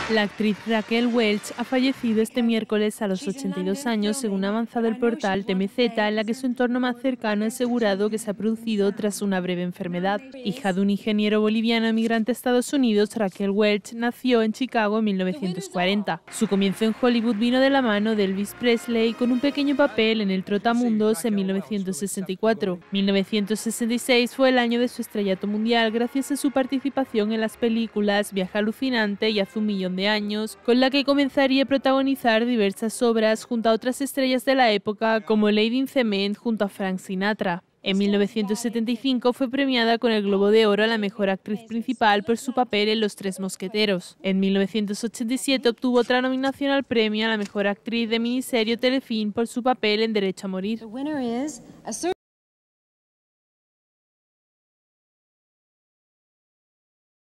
La actriz Raquel Welch ha fallecido este miércoles a los 82 años, según ha avanzado el portal TMZ, en la que su entorno más cercano ha asegurado que se ha producido tras una breve enfermedad. Hija de un ingeniero boliviano emigrante a Estados Unidos, Raquel Welch nació en Chicago en 1940. Su comienzo en Hollywood vino de la mano de Elvis Presley, con un pequeño papel en El Trotamundos en 1964. 1966 fue el año de su estrellato mundial gracias a su participación en las películas Viaje alucinante y Hace un millón de años, con la que comenzaría a protagonizar diversas obras junto a otras estrellas de la época como Lady in Cement junto a Frank Sinatra. En 1975 fue premiada con el Globo de Oro a la mejor actriz principal por su papel en Los Tres Mosqueteros. En 1987 obtuvo otra nominación al premio a la mejor actriz de miniserie o telefilm por su papel en Derecho a morir.